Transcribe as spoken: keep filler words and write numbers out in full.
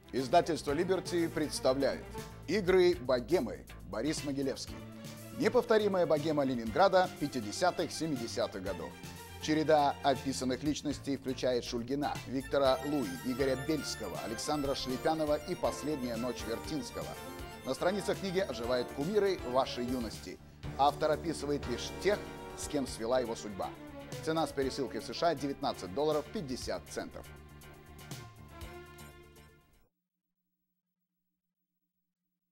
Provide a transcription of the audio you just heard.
Издательство «Либерти» представляет «Игры богемы». Борис Могилевский. Неповторимая богема Ленинграда пятидесятых-семидесятых годов. Череда описанных личностей включает Шульгина, Виктора Луи, Игоря Бельского, Александра Шлепянова и «Последняя ночь» Вертинского. На страницах книги оживают кумиры вашей юности. Автор описывает лишь тех, с кем свела его судьба. Цена с пересылкой в США девятнадцать долларов пятьдесят центов.